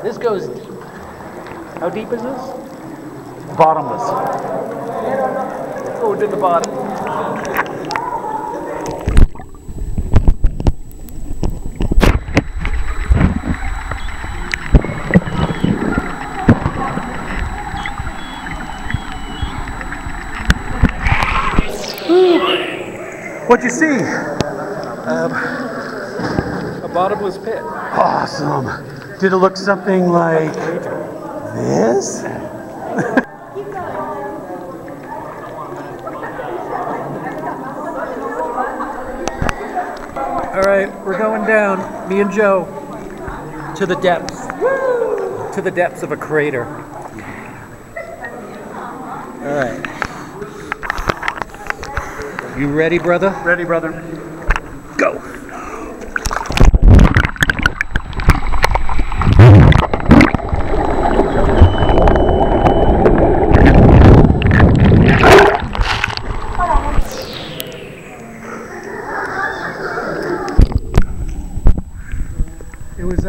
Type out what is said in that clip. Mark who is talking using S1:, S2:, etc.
S1: This goes deep. How deep is this?
S2: Bottomless.
S1: Oh, to the bottom.
S2: What'd you see?
S1: A bottomless pit.
S2: Awesome. Did it look something like this?
S1: All right, we're going down, me and Joe, to the depths. To the depths of a crater. All right. You ready, brother?
S2: Ready, brother.
S1: Go. It was